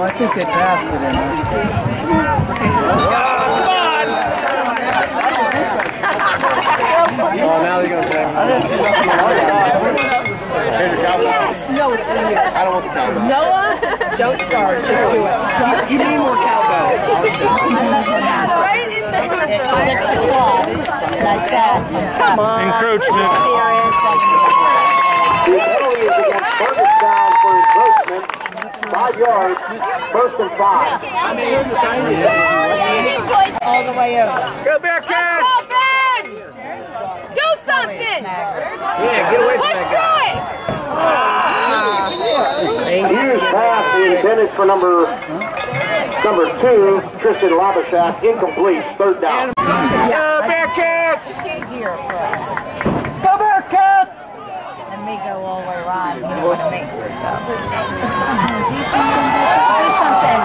I think they passed it in. Oh, now they're going to say. Yes! No, it's for you. I don't want the cowbell. Noah, don't start. Just do it. You need more cowbell. Right in there. It's 6 o'clock. Like that. Come on. Encroachment. The penalty is against Burgettstown for encroachment. 5 yards, 1st and 5. All the way over. Go Bearcats! Let's go, Ben! Do something! Yeah, get away from Push that guy. Hughes pass is intended for number 2, Tristan Labashak, incomplete, 3rd down. Go Bearcats! It's easier for us. Let's go Bearcats! Than me go all the way around. You don't want to make it. So. Do something.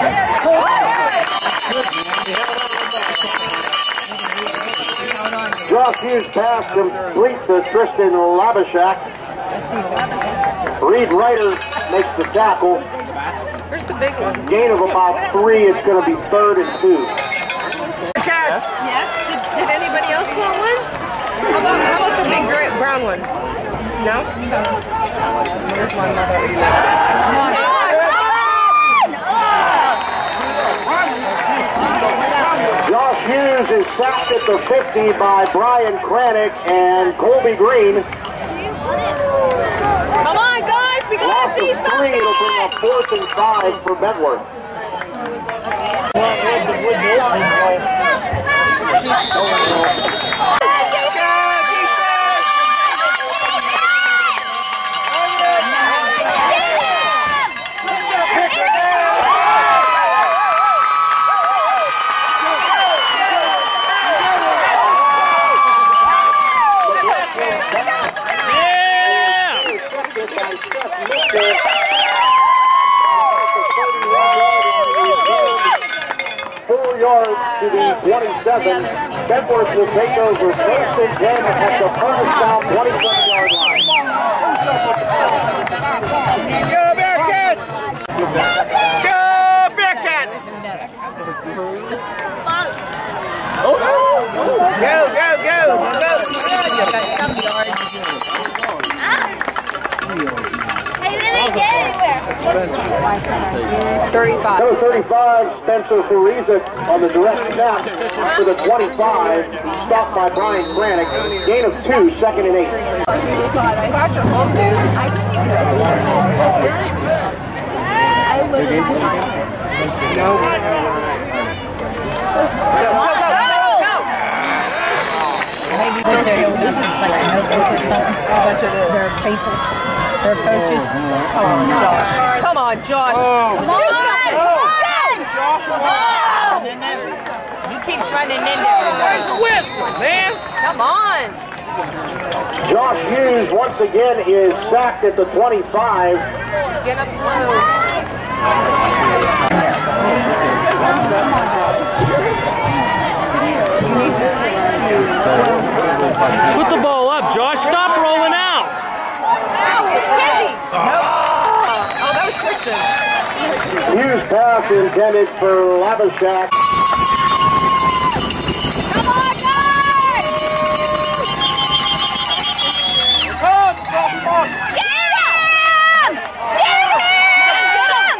Josh Hughes pass complete to Tristan Labashak. Reed Ryder makes the tackle. Where's the big one? Gain of about 3, it's going to be 3rd and 2. Cats! Yes? Did anybody else want one? How about the big brown one? No? There's one mother. Josh Hughes is sacked at the 50 by Brian Kranick and Colby Green. Come on, guys! We gotta see Loss of 3, it'll bring up 4th and 5 for Bentworth. To the 27, Bentworth will take over 1st and 10 at the Burgettstown 27-yard line. Go Bearcats! Go Bearcats! Hey, they didn't get anywhere. 35. Number 35, Spencer Fariza on the direct snap for the 25, stopped by Brian Kranick. Gain of 2, 2nd and 8. I'm glad you're home, dude. No. Go. Maybe with their this is like a notebook or something. Their people, their coaches. Come on, Josh. Do something. He keeps running into everybody. Whisper, man! Come on. Josh Hughes once again is sacked at the 25. He's getting up slow. Put the ball up, Josh. Stop rolling out. Oh, that was Tristan. Hughes pass intended for Labashak. Come on, guys! Get him! Get him!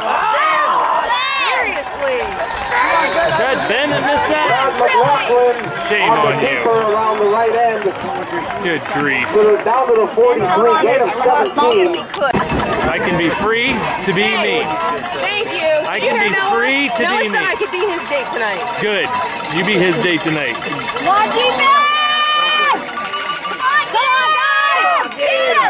Seriously. Is that Ben that missed that? McLaughlin Shame on the on you. keeper around the right end. Good grief. Down to the 43, gain of 17. I can be free to be me. Thank you. I can be free to Noah be said me. I could be his date tonight. Good. You be his day tonight. Come on, guys! Yeah!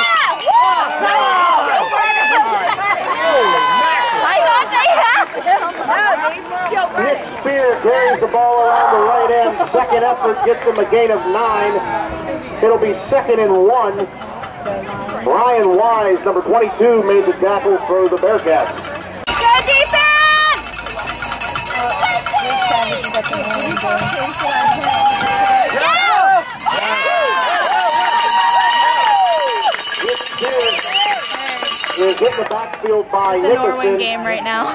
I thought they had him. Nick Spear carries the ball around the right end. Second effort gets him a gain of 9. It'll be 2nd and 1. Brian Wise, number 22, made the tackle for the Bearcats. Go defense! Is was hit in the backfield by It's a Nickerson. Norwin game right now.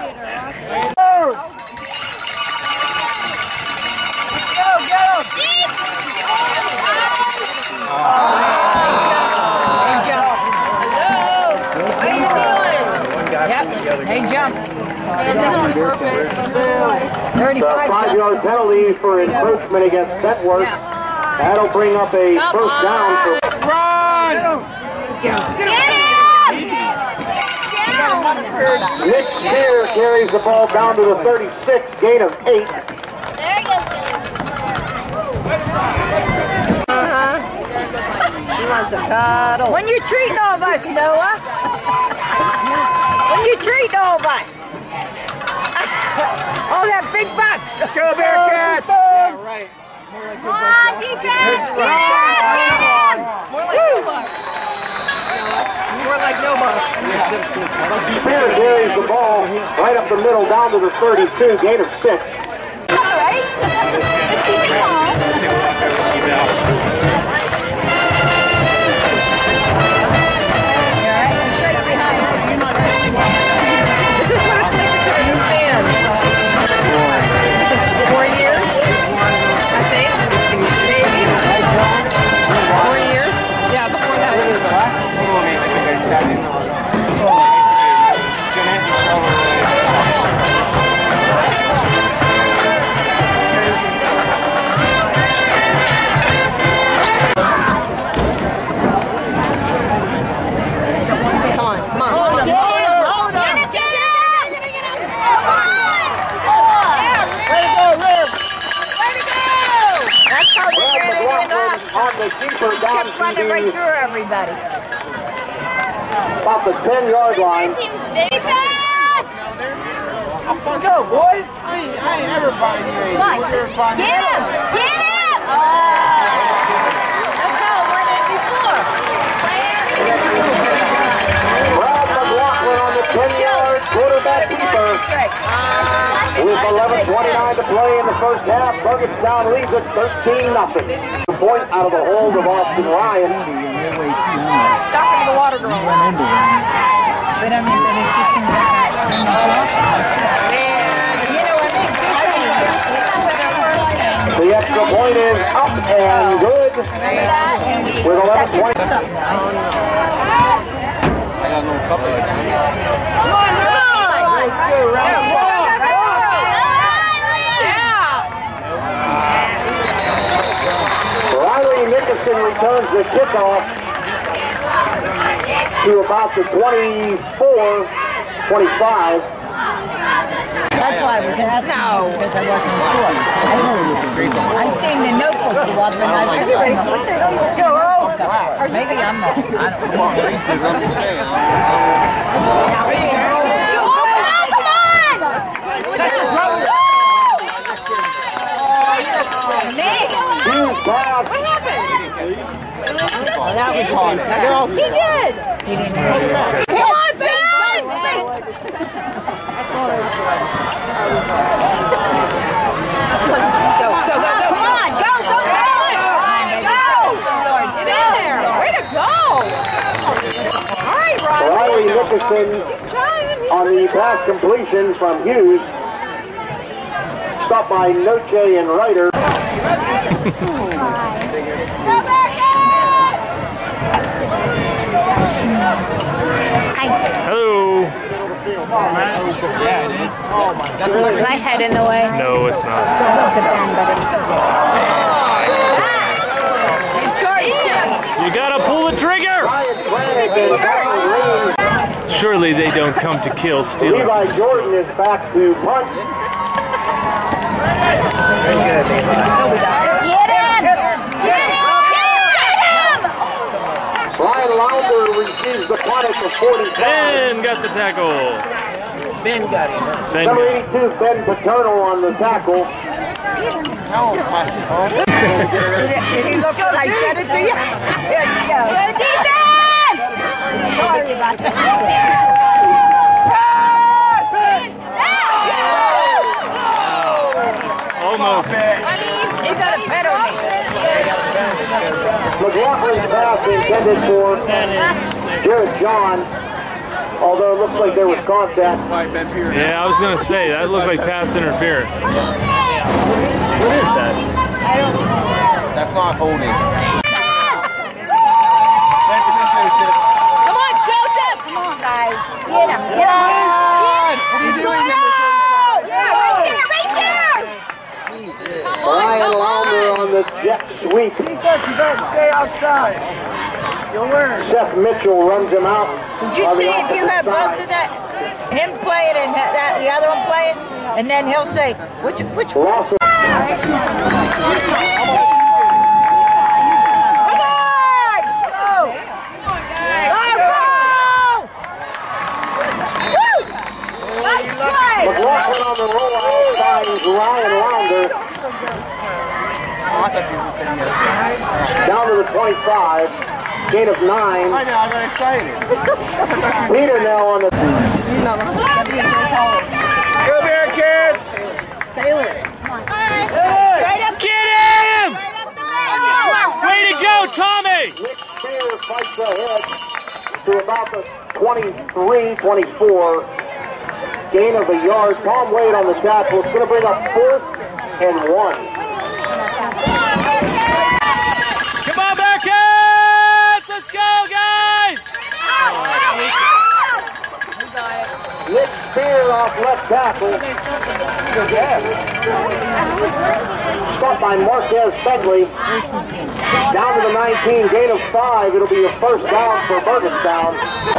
Hey, jump. The 5-yard penalty for encroachment against Bentworth. That'll bring up a first down for Nick Spear carries the ball down to the 36, gain of 8. She wants to cuddle. When you treating all of us, Noah? When you treating all of us? All that big bucks. Let's go, Bearcats! Yeah, right. More like good bucks. More like no bucks. Spear carries the ball right up the middle down to the 32, gain of 6. This is what it's like to sit in the stands. 4 years, I think. Maybe. 4 years? Yeah, before that. The last photo I think I sat in on. Jeanette and Charlotte. On the keeper down to Running right through everybody. about the 10-yard line. Let's go, boys. I ain't ever buying you anything. Get him! Get him! That's how it went in before. Brad McLaughlin on the 10-yard quarterback keeper. With 11:29 to play in the first half, Burgettstown leads it 13-0. The point out of the hold of Austin Ryan. Stuck into the water girl. But I mean, but it just seems like The extra point is up and good. With 11:20. I got no couple. Come on, run! Riley Nickerson returns the kickoff to about the 24-25. That's why I was asking because I wasn't sure. I seen the notebook go up and I said, let's go. Maybe I'm not. I don't know. What happened? Oh, that was hard. He did. He didn't really. Come on, Ben! Go, go, go, go. Come on, go, go, go. Go. Get in there. Way to go. All right, Riley Nickerson He's trying. on the pass completion from Hughes. Stopped by Noche and Ryder. Hello. Yeah, it is. Oh my God. Is my head in the way? No, it's not. You gotta pull the trigger! Surely they don't come to kill, steal. Levi Jordan is back to punt. Get him! Get him! Brian Launder receives the punt at the 45. Ben got the tackle. Ben got him. Ben Number got 82, Ben Paterno on the tackle. Did he look good? I said it to you. Here you go. Defense! Sorry about that. almost. He got a penalty. McLaughlin's pass intended for Jared John. although it looks like there was contact. Yeah, I was going to say, that looked like pass interference. What is that? That's not holding. Come on, Joseph! Come on, guys. Get him. Get him. What are you doing, number 35? Yeah, right there. Ryan Launder on the jet sweep. Defensive end, stay outside. You'll learn. Seth Mitchell runs him out. Did you see if you have both of that, him playing and the other one playing, and then he'll say, which one? Loss of Come on! Go! Woo! Nice play! McLaughlin on the rollout finds Ryan Launder. Down to the 25. Gain of 9. I know, I got excited. Peter now on the... Go Bearcats! Taylor. Straight up, Get him! straight up the middle! Way to go, Tommy! Nick Spear fights ahead to about the 23, 24. Gain of a yard. Tom Wade on the tackle. It's going to bring up 4th and 1. Come on, Bearcats! Let's go, guys! Nick Spear off left tackle. Stopped by Marquez Begley. Down to the 19, gain of 5. It'll be your first down for Burgettstown.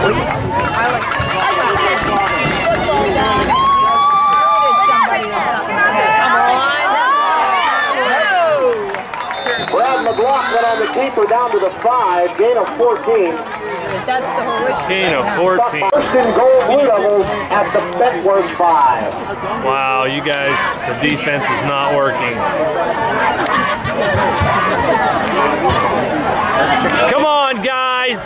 Brad McLaughlin on the keeper down to the 5, gain of 14. That's the whole issue. Gain of Stopped 14. first and goal Blue Devils at the Bentworth 5. Wow, you guys, the defense is not working. Come on, guys!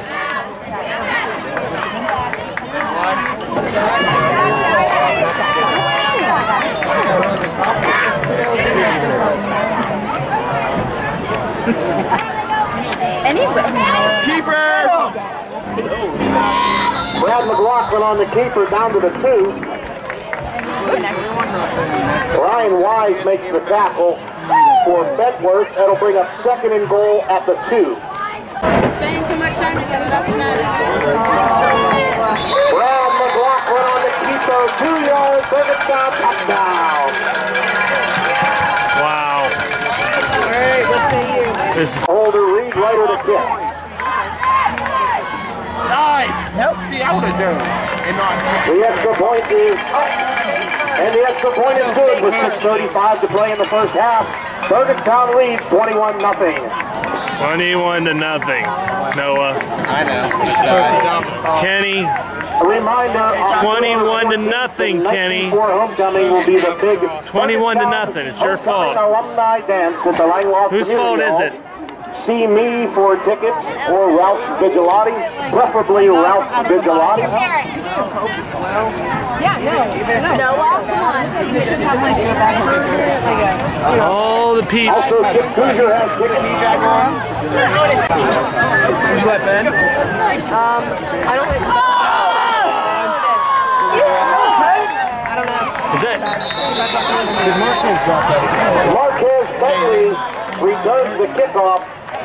Keeper! Brad McLaughlin on the keeper down to the 2. Ryan Wise makes the tackle for Bentworth. That'll bring up 2nd and goal at the 2. Spending too much time together, that's what that Brad McLaughlin on the keeper, 2 yards, Burgettstown touchdown. Wow. Alright, what say you? This is Holder Reed, Ryder to kick. Nice! Nope. See, I would have done it. And not. The extra point is up. And the extra point is good with 6:35 to play in the first half. Burgettstown leads 21-0. 21-0. Noah. I know. You're supposed to dump. Kenny, A reminder, 21-0, Kenny. Before homecoming will be the big 21-0. It's your fault. Alumni dance at the Langlois Whose fault Community is Hall. it? See me for tickets or Ralph Vigilati, preferably Ralph Vigilati. Yeah, no. Noah, come on. You should have like go back. All the peeps. Also, Chip Cruiser has tickets. You let Ben? I don't think. I don't know. Is that? Marquez Begley returns the kickoff.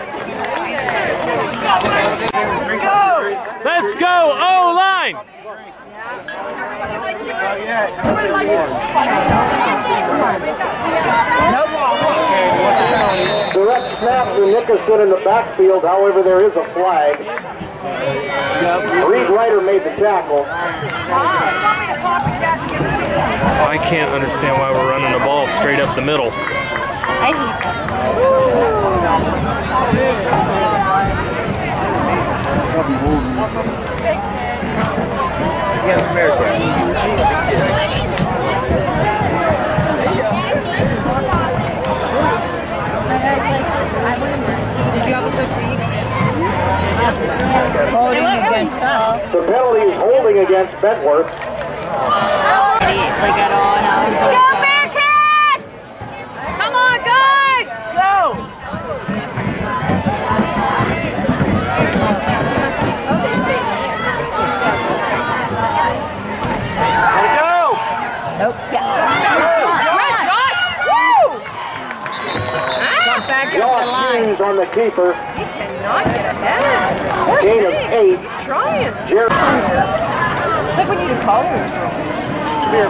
Let's go, O-line! Direct snap to Nickerson in the backfield, however there is a flag. Reed Ryder made the tackle. I can't understand why we're running the ball straight up the middle. I hate that. Did you have a good seat? Holding against us. The penalty is holding against Bentworth. Like at all, and I was Go Bearcats! Come on, guys! Go! twos on the keeper. He cannot get ahead. Poor Gain of thing. 8. He's trying. Jared. It's like we need a collar or something. I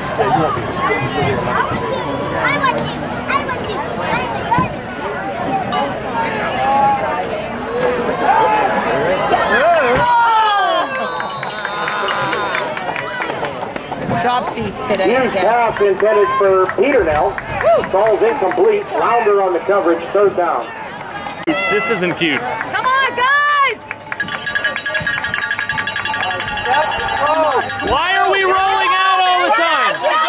want you. I want you. Dropsies today. Huge pass intended for Peter now. Ball's incomplete. Lounder on the coverage. Third down. This isn't cute. Come on, guys! Why are we rolling out all the time?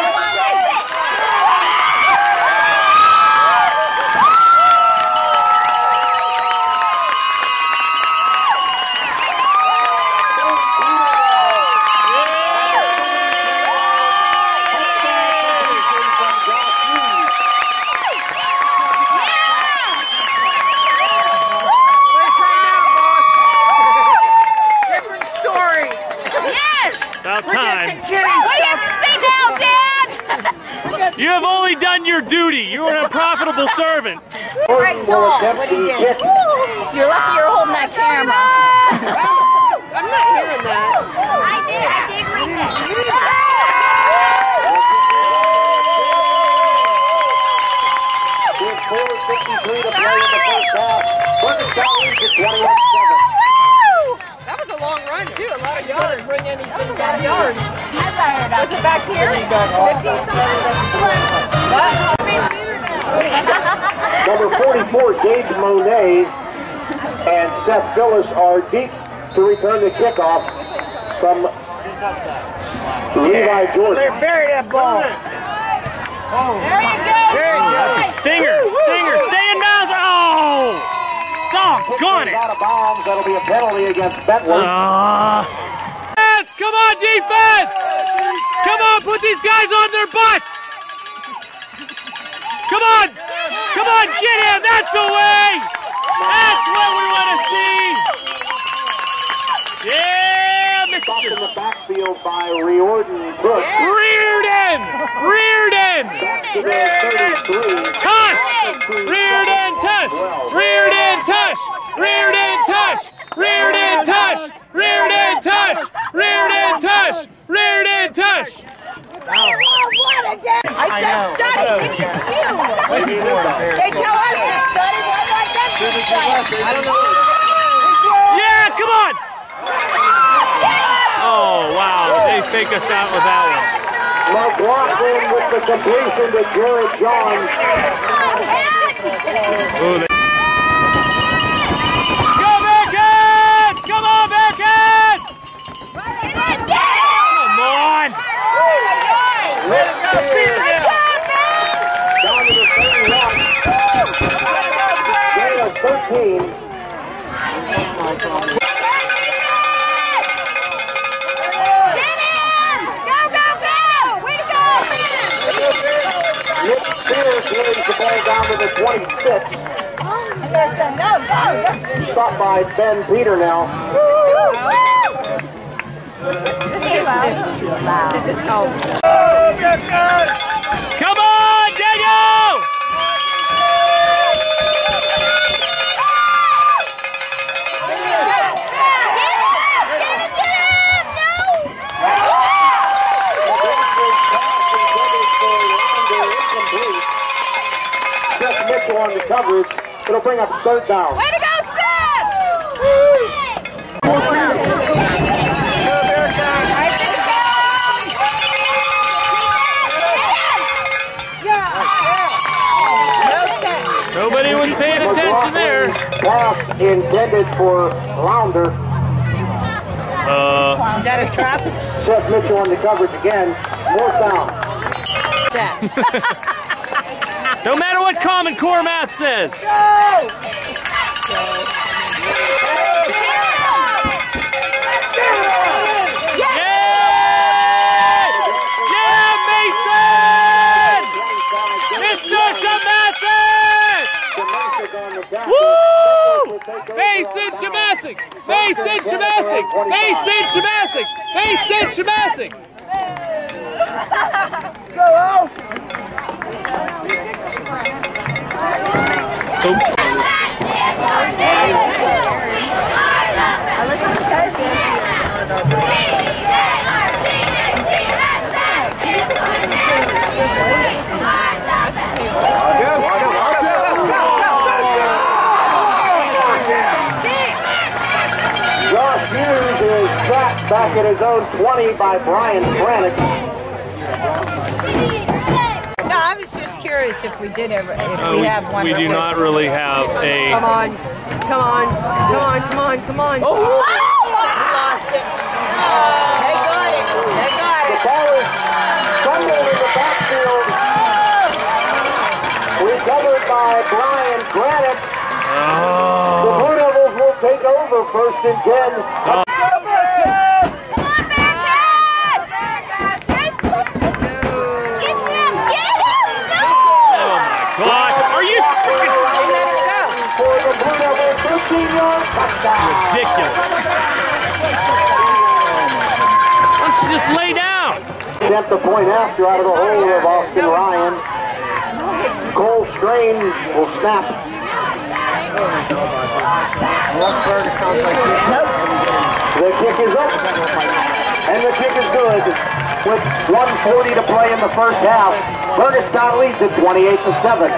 About time. What do you have to say now, Dad? You have only done your duty. You are an unprofitable servant. Right, Saul, what do you do? You're lucky you're holding that camera. I'm not hearing that. I did read that. With 4:53 to play in the first half. Burgettstown leads at 21-7. That was a long run, too. A lot of yards. That was a lot of yards. Was it back here? 50 something? Number 44, Gage Monet and Seth Phillips are deep to return the kickoff from Levi Jordan. They bury that ball. There you go. That's a stinger. Stinger. Stay in bounds. Oh! Doggone it. Out of bounds. That'll be a penalty against Bentworth. Come on, defense! Come on, put these guys on their butts! Come on! Come on, get him! That's the way! That's what we want to see! Yeah, Stopped in Mr. the backfield by Riordan Brooks. Reardon! Reardon! Back to the 33. Tush! Reardon, tush! Reardon, tush! Reardon, tush! Reardon, tush! Reardon, tush! Reardon, tush! Reardon, tush! I said study. Maybe it's you. They tell us to study. Why not them to study? Yeah, come on! Oh, wow. They fake us out with that McLaughlin with the completion to Jared John. one. Ooh, Go, Bearcats! Come on, Bearcats! Come on! Down to the 31. Gain of 13. Nick Spears leads the ball down to the 26. Stopped by Ben Peter now. This is oh. Come on, Daniel! Seth Mitchell on the coverage. It'll bring up third down. Way to go, Seth! Nobody was paying attention there. Pass intended for Lounder. Is that a trap? Seth Mitchell on the coverage again. Fourth down. No matter what Common Core math says. Mason Shamasic! Mason Shamasic! Mason Shamasic! Mason Shamasic! Go home. Oh. back at his own 20 by Brian Brannick. No, I was just curious if we did ever, if we have one. We do not really have a... Come on. Come on. Come on. Come on. Come on. Oh! Lost it. They got it. They got The it. ball is fumbled in the backfield. Recovered by Brian Brannick. The Blue Devils will take over 1st and 10. For the Blue Devils, 13-yard touchdown. Ridiculous. Why don't you just lay down? Attempt the point after out of the hole of Austin Ryan. Cole Strain will snap. The kick is up, and the kick is good. With 1:40 to play in the first half, Burgettstown leads at 28-7.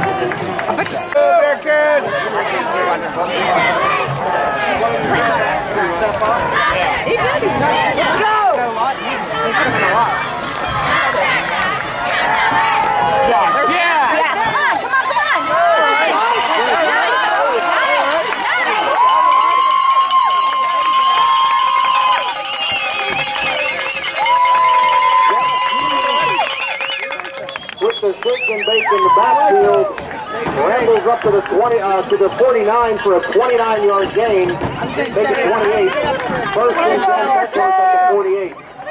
With the shake and bake in the backfield, wrangles up to the 20 to the 49 for a 29-yard gain. Take it 28. 1st and 10, Bentworth at the 48.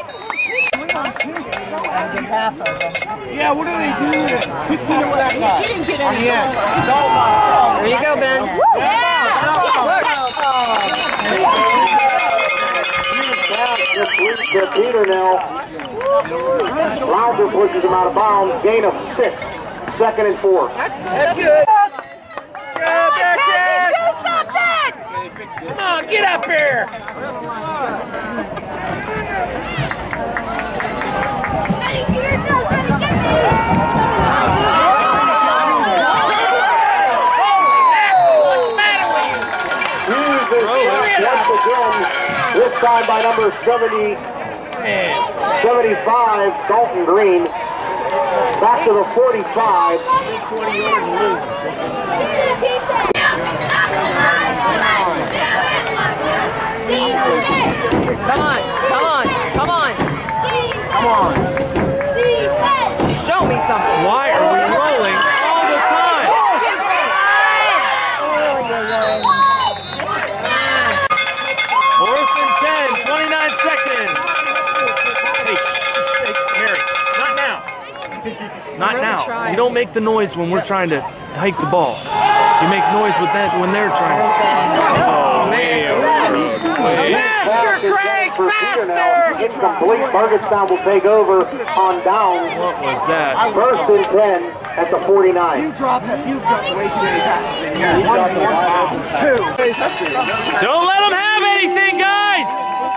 Yeah, what are they doing? Keep putting that guy. There you go, Ben. Just leads to Peter now. Lounder pushes him out of bounds. Gain of 6. 2nd and 4. That's good. Come on, get up here. Once again, this time by number 75, Dalton Green. Back to the 45. Come on. Come on. Come on. Come on. Show me something. Why are we rolling all the time? 4th and 10, 29 seconds. Hey, Mary, not now. Not now. You don't make the noise when we're trying to hike the ball. You make noise with that when they're trying to. Oh, man. Faster, Craig, faster! Incomplete. Burgettstown will take over on downs. What was that? 1st and 10 at the 49. You've dropped way too many passes. Two. Don't let them have anything, guys!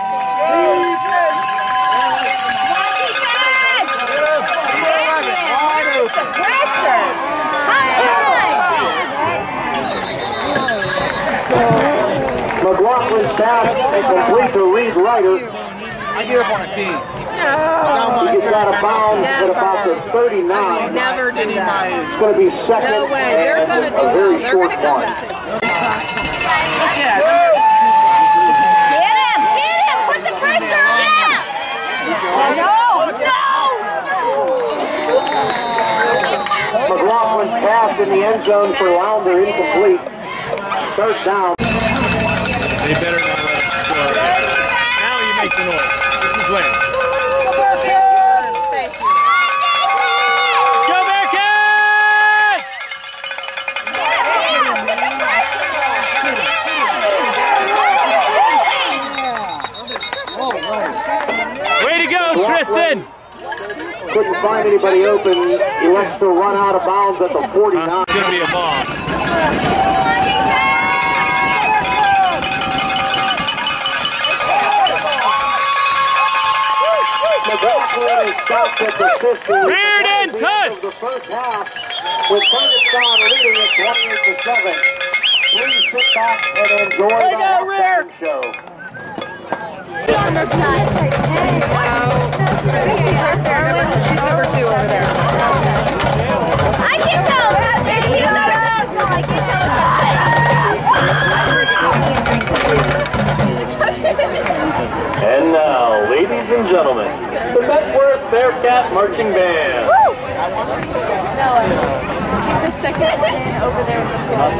McLaughlin's pass is complete to Reed Ryder. I get up on a team. He gets out of bounds at about the 39. Never do that. It's going to be second. No way. They're going to do a very that. They're short going to come one. back. Get him! Put the pressure on him! No! McLaughlin's pass in the end zone for Lounder incomplete. 3rd down. They better not let us score. Now you make the noise. This is way. Thank you. Go Bearcats! Way to go, Tristan! Couldn't find anybody open. He wants to run out of bounds at the 49. It's going to be a bomb. Reardon, touch! The first half with Burgettstown leading at 28-7. Please sit back and enjoy the halftime show. on this side. I think she's right there. She's number 2 over there. I can tell. If you know her else, I can tell. And now, ladies and gentlemen, the Bentworth Bearcat Marching Band. She's the second one in over there with the swamp.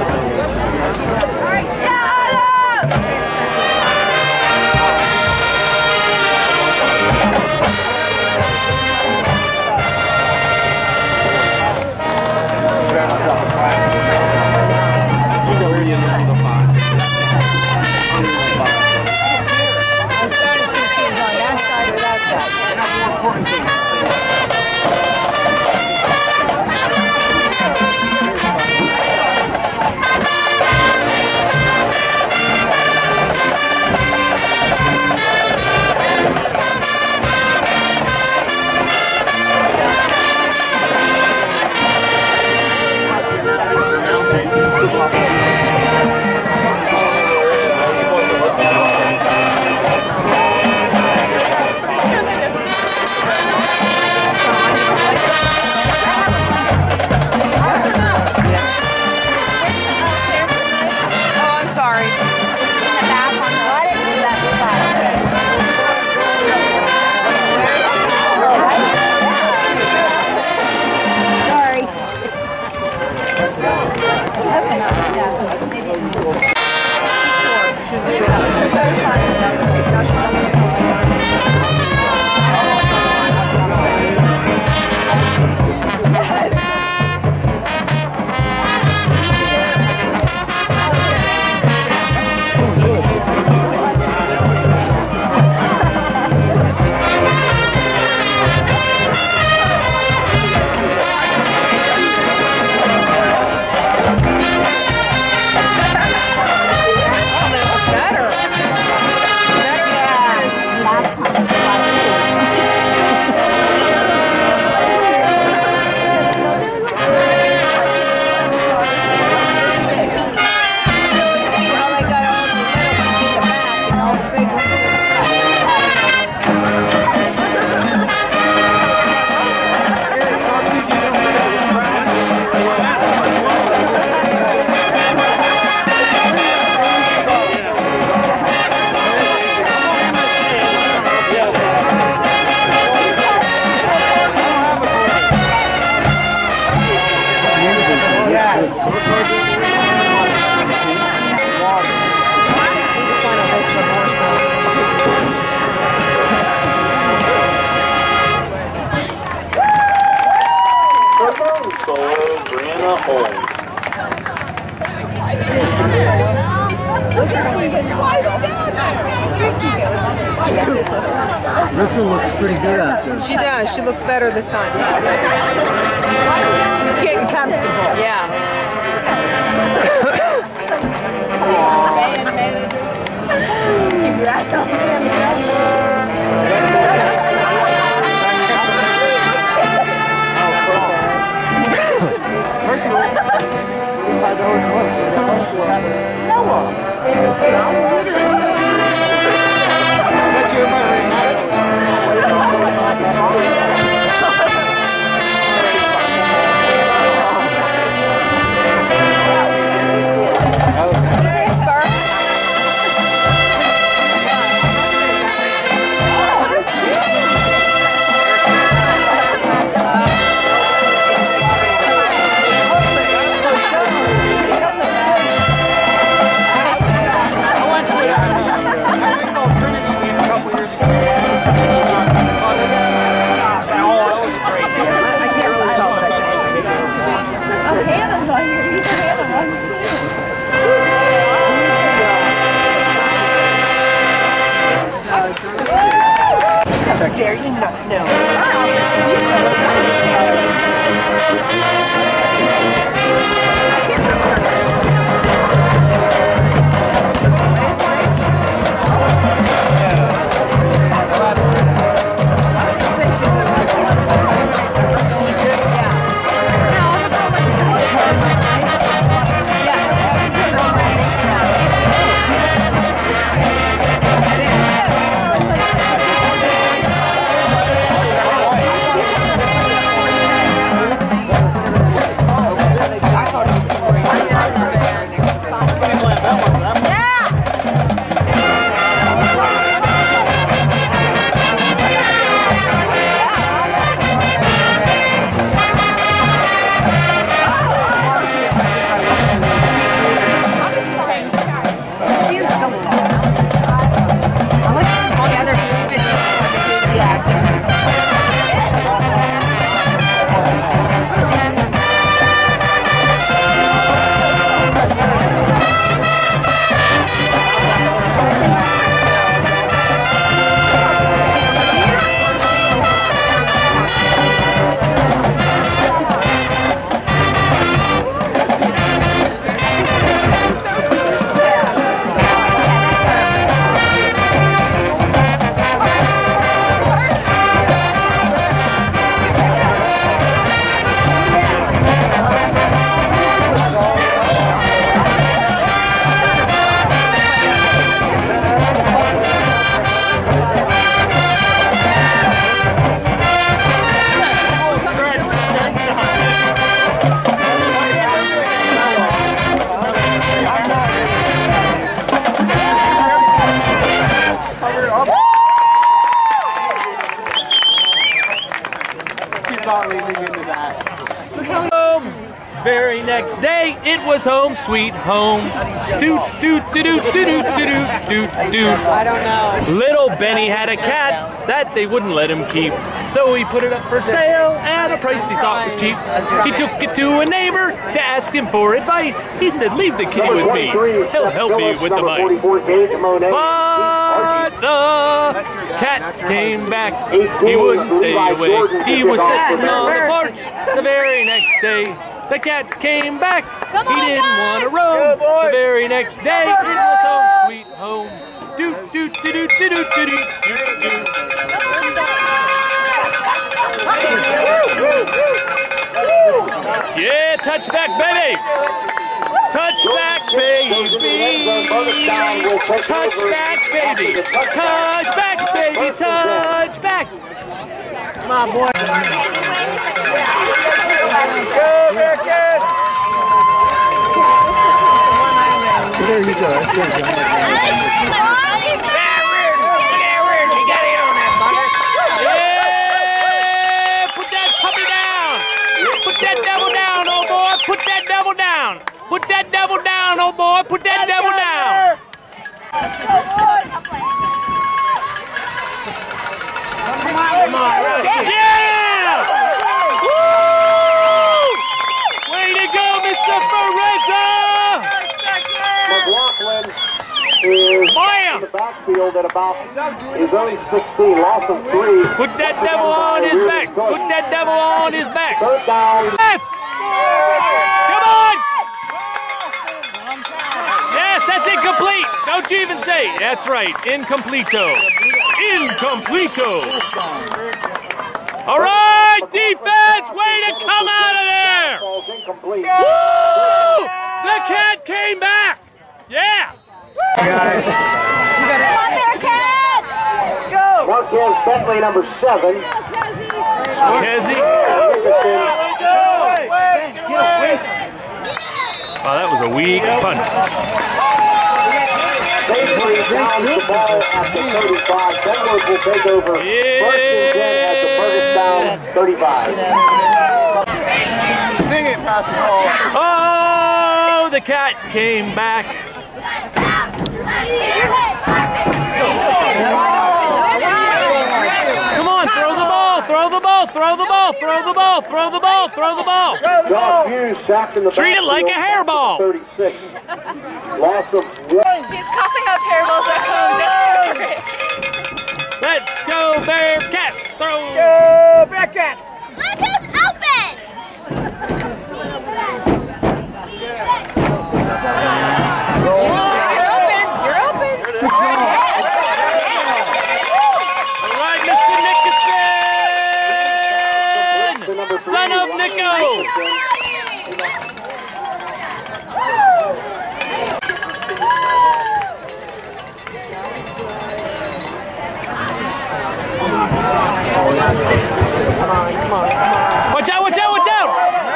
I'm starting to see things on that side or that Rissa looks pretty good out there. She does. She looks better this time. She's getting comfortable. Yeah. Dare you not? No. right, it was home, sweet home. Doot, doot, doot, doot, doot, doot, doot, doot, doot. I don't know. Little Benny had a cat that they wouldn't let him keep. So he put it up for sale at a price he thought was cheap. He took it to a neighbor to ask him for advice. He said, leave the kitty with me. He'll help me with the mice. But the cat came back. He wouldn't stay away. He was sitting on the porch the very next day. The cat came back. He didn't want to roam. The very next day, it was home, sweet home. Doot, doot, doot, doot, doot, doot, doot, doot. Yeah, touchback, baby. Touchback, baby. Touchback, baby. Touchback, baby. Touchback. Come on, boy. Go, Bearcats. There you go. That's good. Put that devil down! Put that devil down, oh boy! Put that devil down! Come on! Yeah! Woo! Way to go, Mr. Ferrezza! McLaughlin is in the backfield at about his own 16, loss of 3. Put that devil on his back! Put that devil on his back! Third down. Yes! Come on! Yes, that's incomplete. Don't you even say. That's right. Incompleto. Incompleto. All right, defense. Way to come out of there. Woo! The cat came back. Yeah. Marquez Bentley, number 7. Kezzy. Oh, that was a weak punt. Bakery downs the ball at the 35. Bentworth will take over. First and 10 at the Burgettstown 35. Sing it, Pastor Paul. Oh, the cat came back. Come on, throw the ball, throw the ball, throw the ball, throw the ball, throw the ball, throw the ball. Josh Hughes sacked in the Treat it like a hairball. 36. Loss of 1. He's coughing up hairballs at home just for it. Let's go, Bearcats. Throw. Go, Bearcats. Look who's open! You're open. You're open. All right, Mr. Nickerson. Son of Nico. Watch out, watch out, watch out!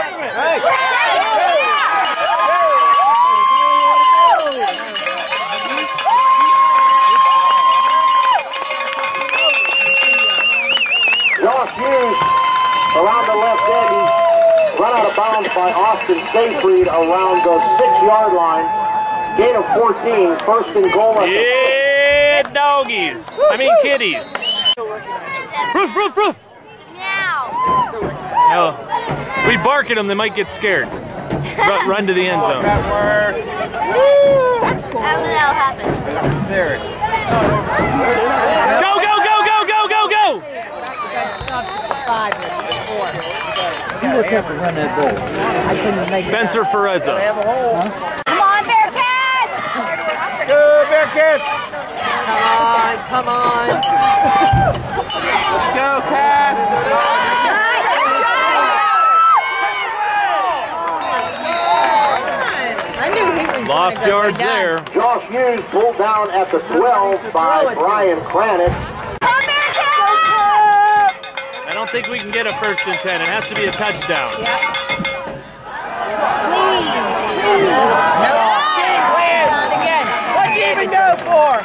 Josh Hughes around the left end. He's run out of bounds by Austin Seyfried around the 6-yard line. Gain of 14, first and goal. Yeah, doggies. I mean kitties. Roof, roof, roof. No, we bark at them, they might get scared. Run to the end zone. How did that happen? Go, go, go, go, go, go, go! He was have to run that ball. I couldn't make Spencer Ferrezza. Come on, Bearcats! Go, Bearcats. Come on. Let's go, Cats. Lost yards there. Josh Hughes pulled down at the 12 by Brian Cranich. I don't think we can get a 1st and 10. It has to be a touchdown. What'd you even go for?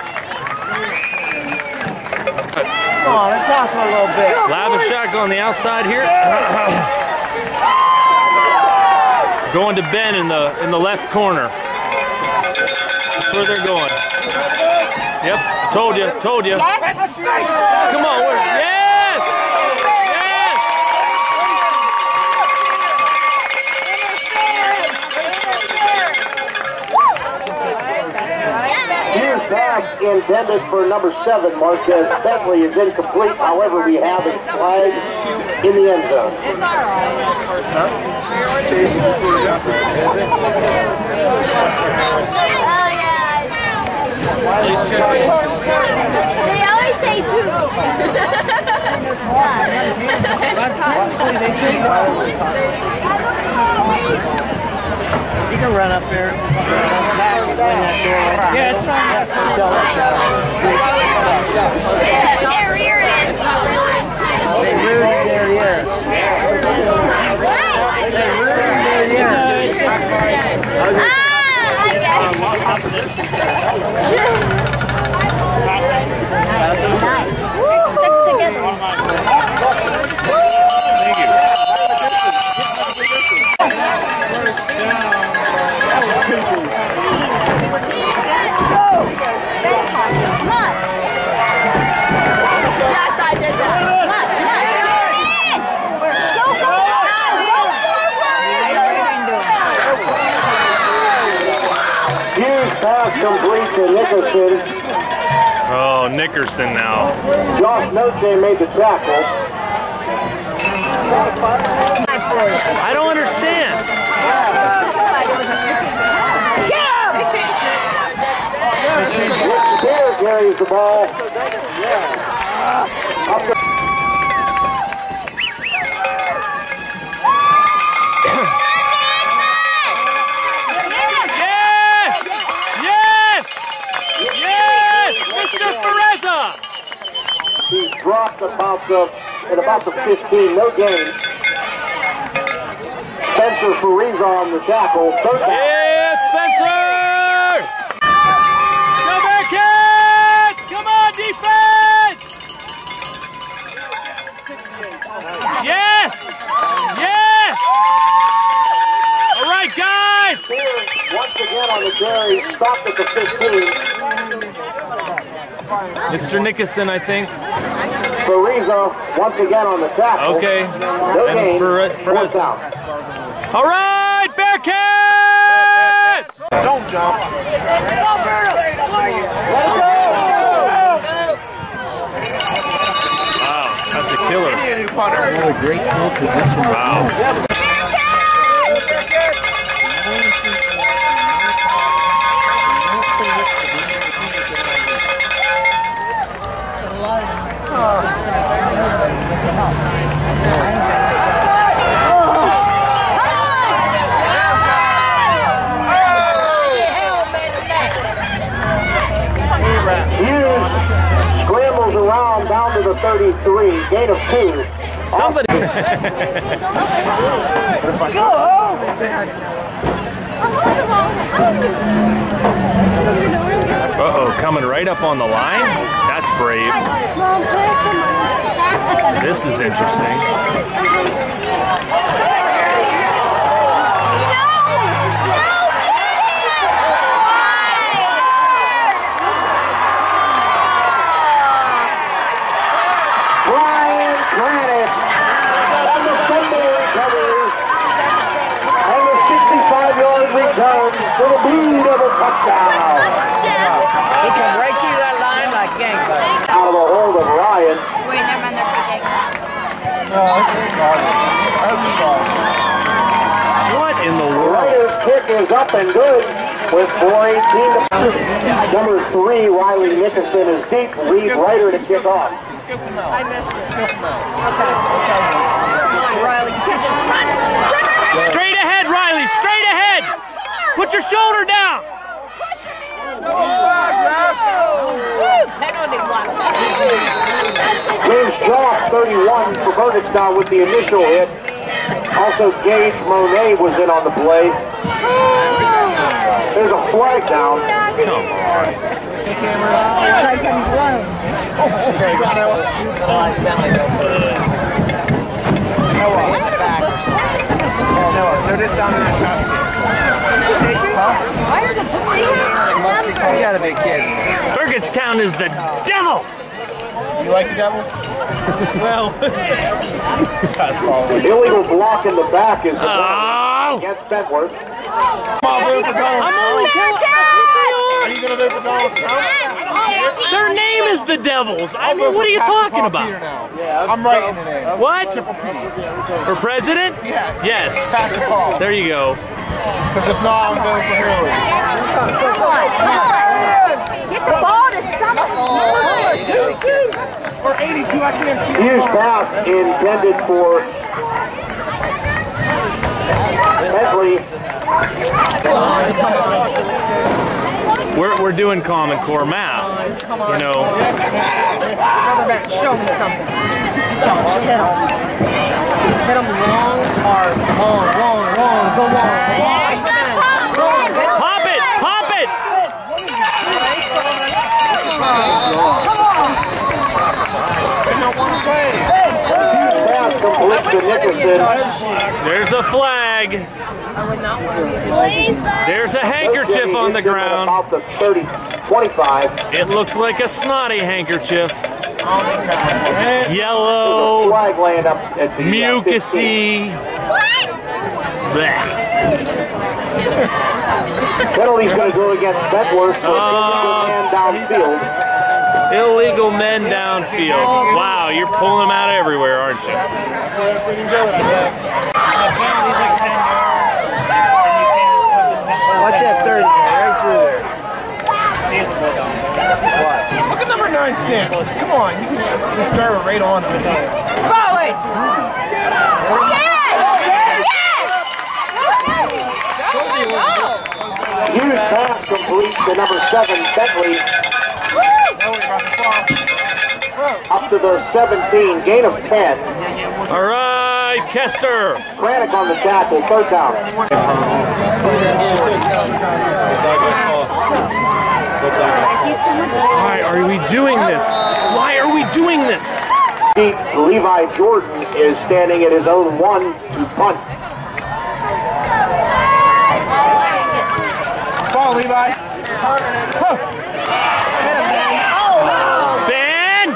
Come on, let's hustle a little bit. Lavish shotgun on the outside here. Going to Ben in the left corner. That's where they're going. Yep, told you. Come on, yes! Yes! Here's pass intended for number 7, Marquez Bentley is incomplete. However, we have a flag in the end zone. It's all right. They always say two. You can run up there. Yeah, it's fine. They're rearing it. They ruined their ear. They ruined their ear. We're stuck together. Huge pass complete to Nickerson. Oh, Nickerson now. Josh Noche made the tackle. I don't understand. Rick Spear carries the ball. Up the He's dropped at about the 15, no gain. Spencer Fariza on the tackle. Third down. Yeah, Spencer! Go Bearcats! Come on, defense! Yes! Yes! All right, guys! Once again on the carry, stopped at the 15. Mr. Nickerson, I think. Fariza once again on the tackle. Okay. No And gain. for Fourth down. All right, Bearcats! Don't jump. Wow, that's a killer. What a great field position. Wow. Hughes scrambles around down to the 33, gain of 2. Somebody. Uh-oh, coming right up on the line? That's brave. This is interesting. Return to the lead of a touchdown. He can break through that line like gangbusters. Out of the hold of Ryan. Wait, never mind, they're kicking. No, this is garbage. That's sauce. What in the world? Ryder's kick is up and good with 4:18 to number 3, Riley Nickerson is deep. Lead Ryder to kick off. I missed it. Okay. Riley, catch it. Run! Straight ahead, Riley, straight ahead! Put your shoulder down! James Shaw, 31 for Burgettstown with the initial hit. Also, Gage Monet was in on the play. There's a flag down. Come on. They're just down in the top. Why are the books here? You got a big kid. Burgettstown is the devil! You like the devil? Well, The illegal block in the back is the against Bentworth. I'm only telling. are you going to vote for Donald Trump? Their name is the Devils. I mean, what are you talking about? Yeah, I'm writing the name. What? For president? Yes. Yes. Pass the ball. There you go. Because if not, I'm voting for Hillary. Get the ball to someone. Or 82, I can't see it. Huge pass intended for Bentley. We're doing Common Core math. You know. Brother Ben, show me something. Josh, hit him. Hit him long, hard. Long. Go long. Watch for Ben. Pop it! Pop it! Pass complete to Nicholson. There's a flag. I would not want to be There's a handkerchief on the ground. About the 30, 25. It looks like a snotty handkerchief. Yellow, Flag laying up at the mucusy. Blech. Penalty's going to go against Bentworth for illegal man downfield. Illegal men downfield. Wow, you're pulling them out everywhere, aren't you? Watch that third right through there. Look at number 9 stance. Come on, you can just drive it right on him. Volley! Huge pass complete to number 7, Bentley. Up to the 17, gain of 10. All right, Kester. Cranach on the tackle, third down. Why are we doing this? Why are we doing this? Levi Jordan is standing at his own 1 to punt. Ball, Levi. Ben!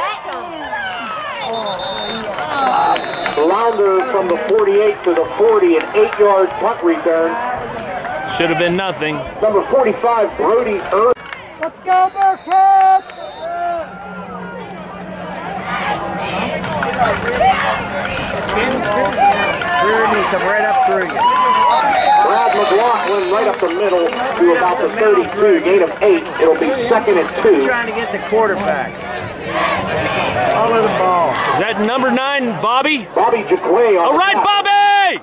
Lounder from the 48 to the 40, an 8-yard punt return. Should have been nothing. Number 45, Brody Earth. Let's go, Burkett! Rear knee come right up through you. Brad McLaughlin right up the middle to about the 32, gain of 8. It'll be 2nd and 2. Trying to get the quarterback. Follow the ball. Is that number 9, Bobby? Bobby Jaquay on All right, the Bobby!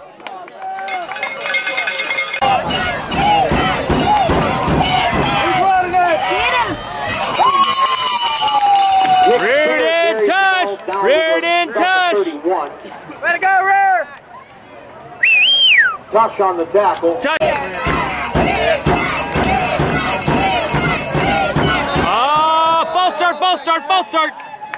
Reared in touch! Reared in touch! Let it go, rear! Touch on the tackle. Touch! Oh, false start, false start, false start!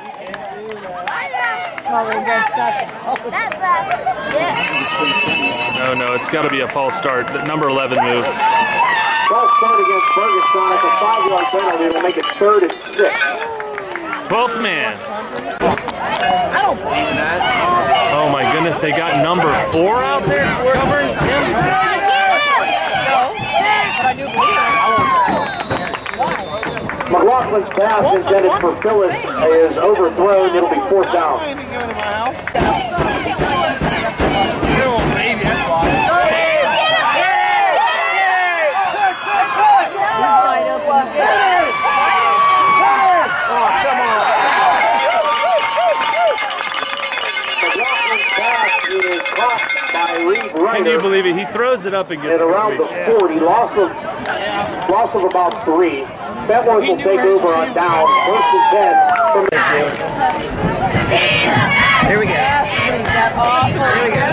No, it's got to be a false start. The number 11 move. False start against Burgettstown at the 5-yard penalty. It'll make it 3rd and 6. 12th man. I don't believe in that. Oh my goodness, they got number 4 out there covering him. McLaughlin's pass intended for Phyllis is overthrown. It'll be 4th down. Can you believe it? He throws it up and gets at around the 40. Loss of about 3. Bentworth will take over on down. 1st and 10. Here we go. Here we go.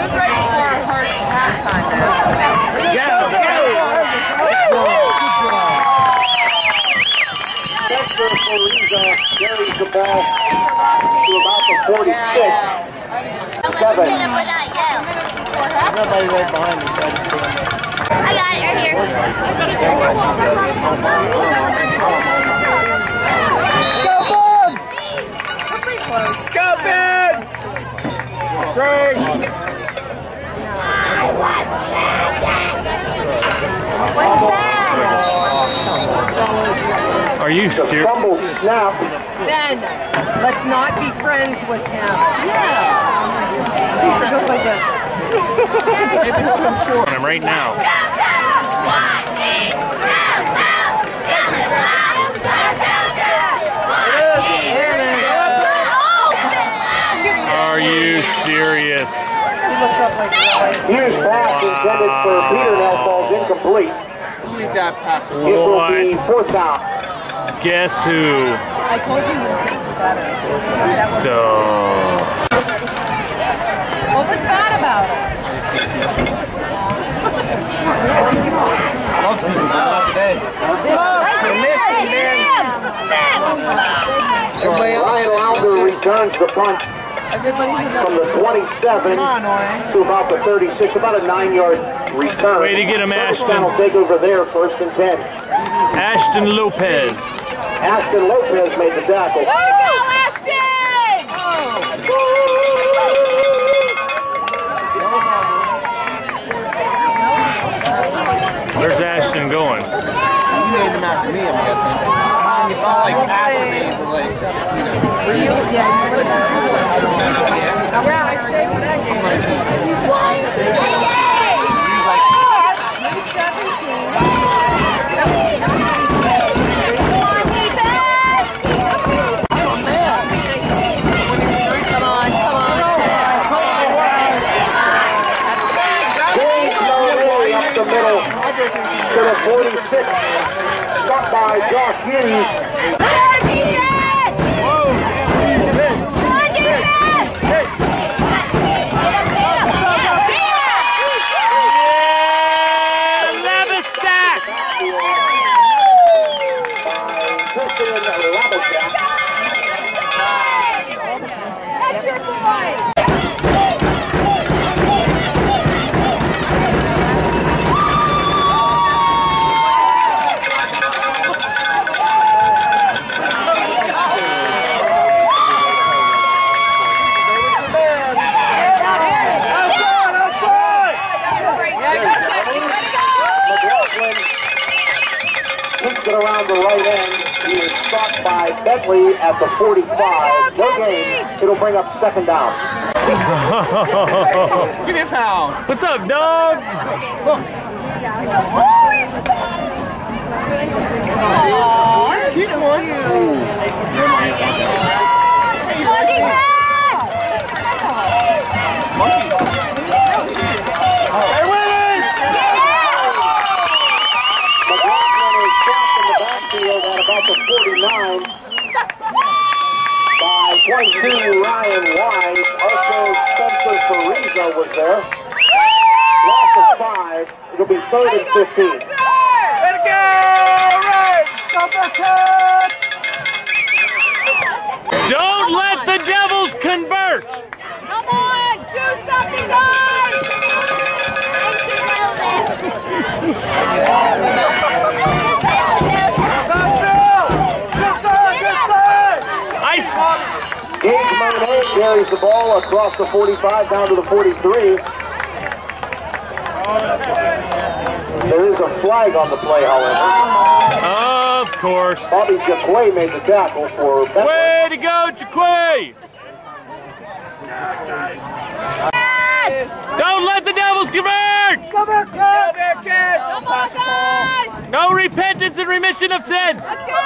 Carries the ball to about the 46. 27. Nobody right behind me, so I just stand there. I got it right here. Go, Ben! Trash! What's that? Are you The serious? fumble snap. Then, let's not be friends with him. Yeah. He goes like this. Maybe he'll come through. I'm right now. Are you serious? He looks up like Huge pass intended for Peter now falls incomplete. Leave that pass. It will be 4th down. Guess who? I told you you would be better. What was bad about it? Love people, but not today. You missed it, man. Ryan Lounder returns the punt from the 27 to about the 36, about a 9-yard return. Way to get him, First Ashton. down will take over there, 1st and 10. Ashton Lopez. Ashton Lopez made the tackle. Way to go, Ashton! Where's Ashton going? You named him after me, I'm guessing. It's not like after me, but like, Were you? Yeah, you were. Yeah, I stayed when I the middle to the 46. Struck by Josh Hughes. That's your boy. Around the right end, he is stopped by Bentley at the 45. No gain. It'll bring up 2nd down. give me a pound. What's up, dog? Let's keep one. At about the 49 by 22 Ryan Wise. Also Spencer Fariza was there. Loss of 5. It'll be 3rd and 15. Let it go! Right! Don't let the Devils convert! Come on, do something, guys! Gage Monet carries the ball across the 45 down to the 43. There is a flag on the play, however. Of course. Bobby Jaquay made the tackle for Bentworth. Way to go, Jaquay! Don't let the Devils convert! Come on, kids! Come on, guys! No repentance and remission of sins! Let's go!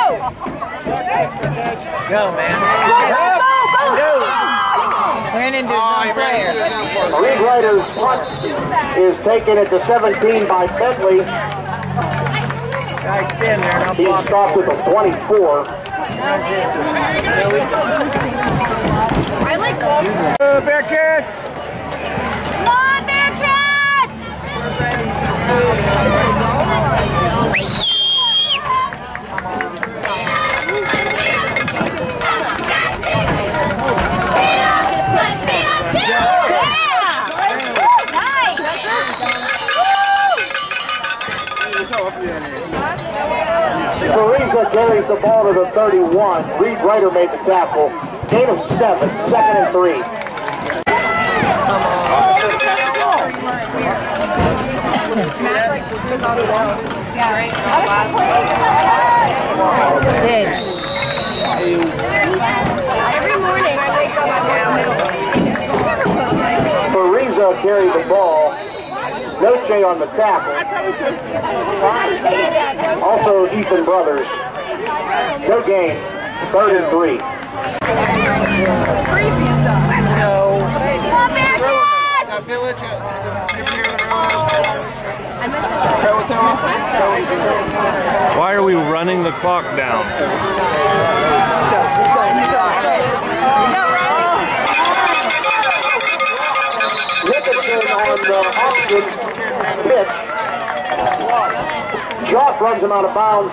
Go, man. Brandon did not player. Reed Ryder's punt is taken at the 17 by Bentley. Guys, stand there and I'll He block. stopped at the 24. I like golf. Bearcats! Come on, Bearcats! Go! Teresa carries the ball to the 31. Reed Ryder made the tackle. Gain of 7, 2nd and 3. Every morning I wake up, I Teresa carried the ball. Noche on the tackle. Also Ethan Brothers. No gain. 3rd and 3. creepy stuff. No. Why are we running the clock down? Nicholson on the option pitch. Joff runs him out of bounds.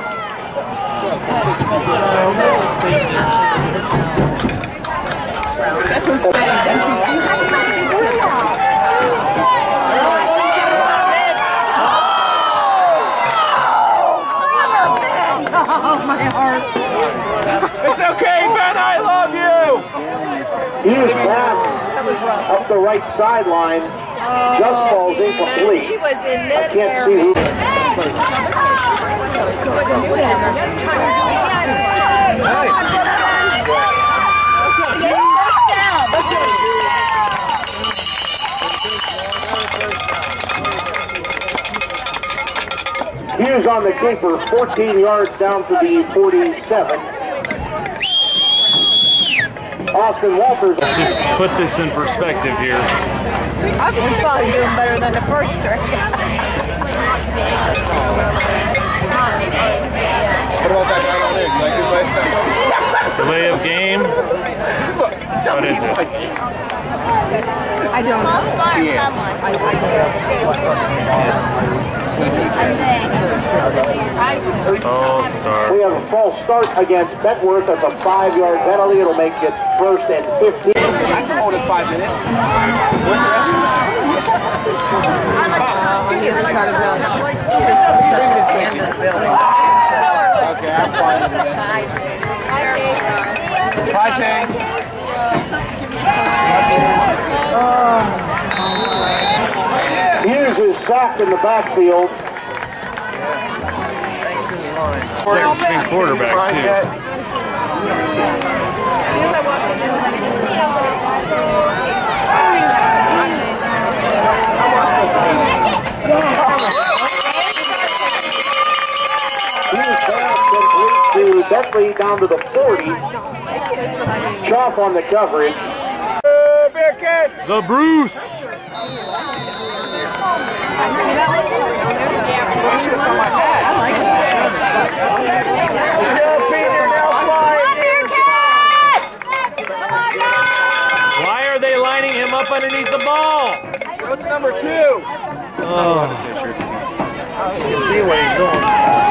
Oh, my heart. It's okay, Ben, I love you! Hughes pass up the right sideline. Just falls incomplete. He was in I mid can't see who. Hughes on the keeper, 14 yards down to the 47. Austin Walters. Let's just put this in perspective here. I was probably doing better than the first trick. What about that guy on there? You like his last Delay of game. What is it? I don't know. All star. We have a false start against Bentworth. That's a 5-yard penalty. It'll make it 1st and 15. I can hold it 5 minutes. What's the rest? On the other side of the Okay, I'm fine with it. Bye, Chase. Hughes is sacked in the backfield. Second string quarterback, too. Hughes pass complete to Bentley down to the 40. Chop on the coverage. Bearcats! The Bruce. Why are they lining him up underneath the ball? What's number 2? Oh. You can see what he's doing.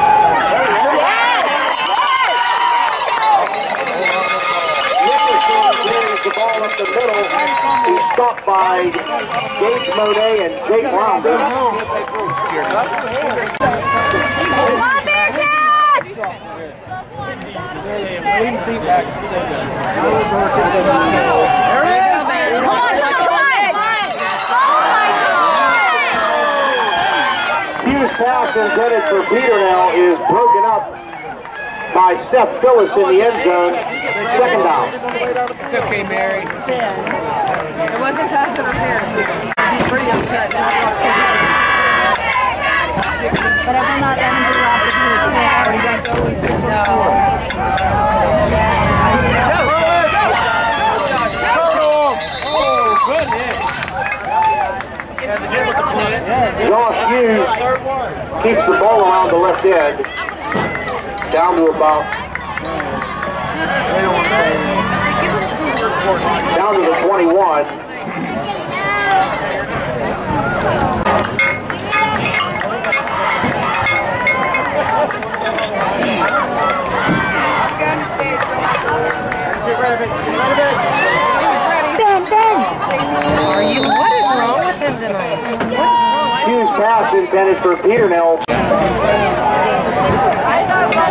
The ball up the middle. He's stopped by Gates Monet and Jake Rounder. Hughes' pass intended for Peter now is broken up by Steph Phillips in the end zone. 2nd down. It's okay, Mary. It wasn't pass interference. He's pretty upset. But I will not let him do off the No. Josh Hughes keeps the ball around the left edge. Down to about down to the 21. What is wrong with him tonight? Hughes pass intended for Peter now.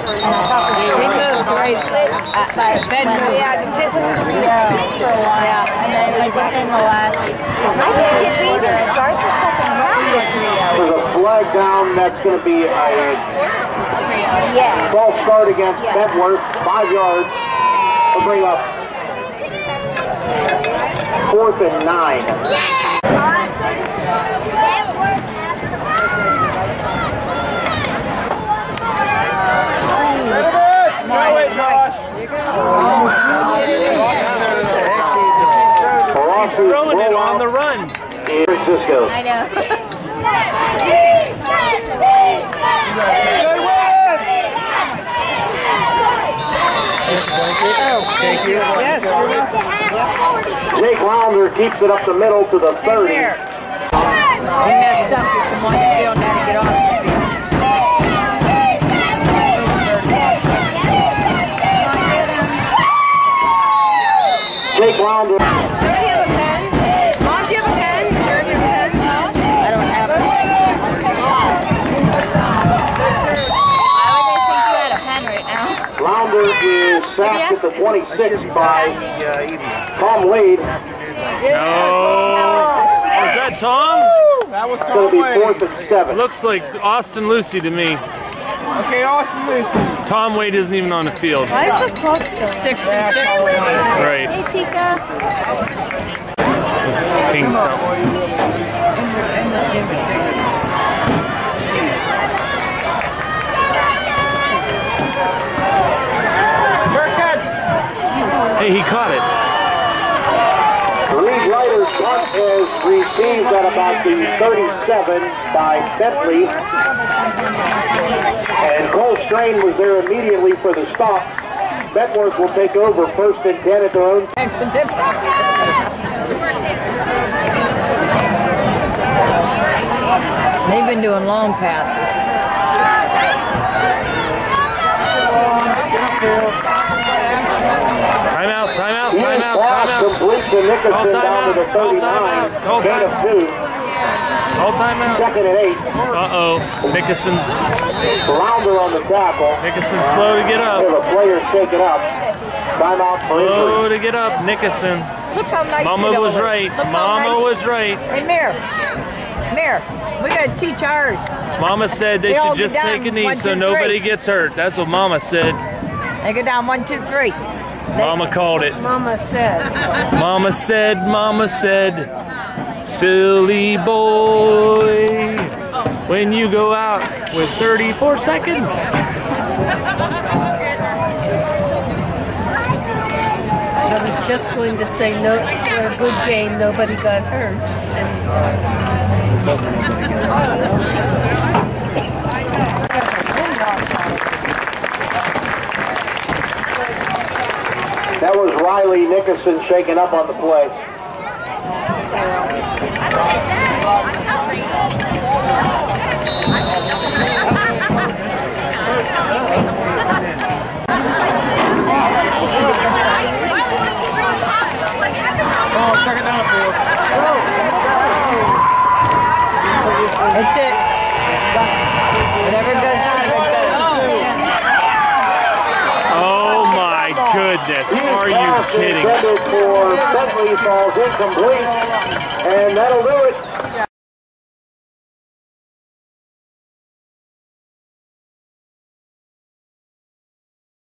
We moved right at Bentworth. For a while. Yeah, and then like within the last. Did we even start the second round with Rio? There's a flag down. That's going to be a false start against Bentworth. 5 yards. We'll bring up 4th and 9. He's throwing it on the run. Here's Cisco. I know. Thank you. Yes. Jake Lounder keeps it up the middle to the 30. He messed up with the one field now to get off. Jake Lounder. Somebody have a pen? Mom, do you have a pen? Jared, do you have a pen? I don't have it. I would think you had a pen right now. Lounder is sacked at the 26 by Tom Wade. No. Was that Tom? That was It's going to be 4th and 7. Looks like Austin Lucy to me. Okay, Austin Lucy. Tom Wade isn't even on the field. Why is the clock so low? 66. Right. Hey, Chica. Let's ping something. Hey, he caught it. Reed Ryder's punt is received at about the 37 by Bentley. And Cole Strain was there immediately for the stop. Bentworth will take over 1st and 10 at their own. Makes a difference. They've been doing long passes. Timeout, timeout, He timeout, pass timeout. complete to Nickerson Call down to the timeout, call 39. timeout, call Gain of 2. All timeout. 2nd and 8. Uh-oh. Nickerson's Lounder on the tackle. Nickerson's slow to get We up. have a player shaken up. Timeout for Slow injury. to get up, Nickerson. Look how nice Mama it was is. right. Look how Mama nice. was right. Hey, Mayor. Mayor, we got to teach ours. Mama said they all should just be down. take a knee 1, so 2, nobody 3. gets hurt. That's what Mama said. They go down 1, 2, 3. Mama called it. Mama said. Mama said, silly boy, when you go out with 34 seconds. I was just going to say, no, for a good game, nobody got hurt. That was Riley Nickerson shaken up on the play. Check it down, Phil. That's it. Whatever goes on, it goes. Oh my goodness, are you kidding? Intended for Bentley falls incomplete, and that'll do it.